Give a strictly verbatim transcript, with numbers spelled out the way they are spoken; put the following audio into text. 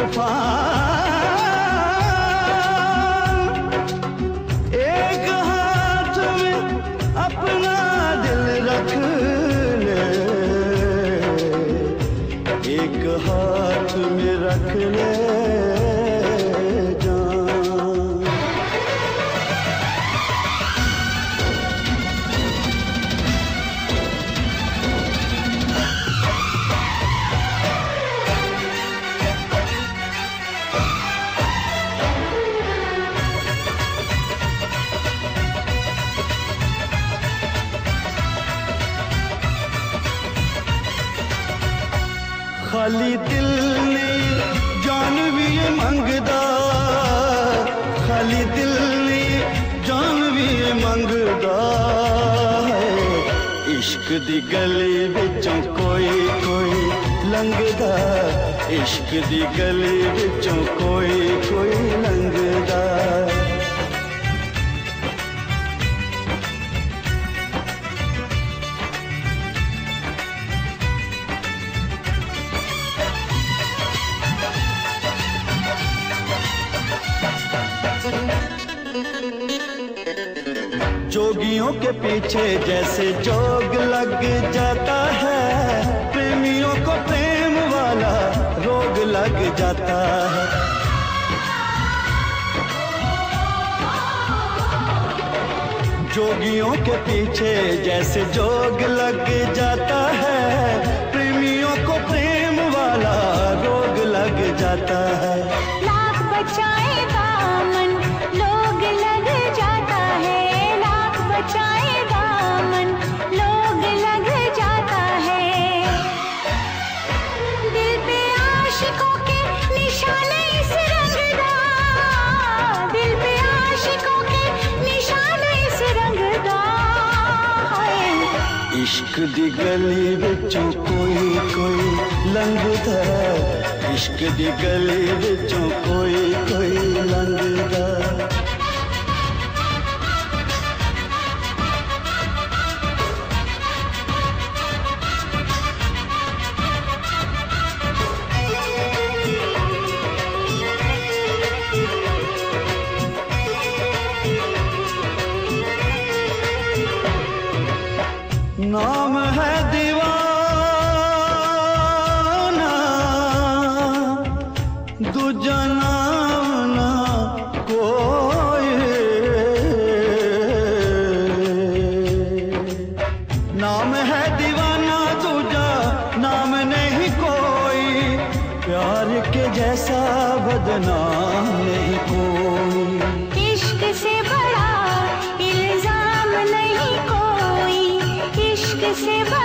तूफान। एक हाथ में अपना दिल रख ले, एक हाथ में रख ले खाली दिल ने जान भी मंगदा, खाली दिल ने जान भी मंगदा है। इश्क दी गली विचों कोई कोई लंघदा, इश्क दी गली विचों कोई कोई लंघदा। जोगियों के पीछे जैसे जोग लग जाता है, प्रेमियों को प्रेम वाला रोग लग जाता है। जोगियों के पीछे जैसे जोग लग जाता है, प्रेमियों को प्रेम वाला रोग लग जाता है। लाख बचाए दामन लोग लग जाता है, लाख बचाए दामन लोग लग जाता है। दिल पे आशिकों के निशाने इस रंगदा, दिल पे आशिकों के निशाने इस रंगदा है। इश्क दी गली विचों कोई कोई लंघदा, इश्क दी गली विचों कोई कोई लंघदा। नाम है दीवाना, दूजा नाम ना कोई। नाम है दीवाना, दूजा नाम नहीं कोई। प्यार के जैसा बदनाम नहीं कोई। इश्क से बड़ा इल्जाम नहीं कोई, इश्क से बड़ा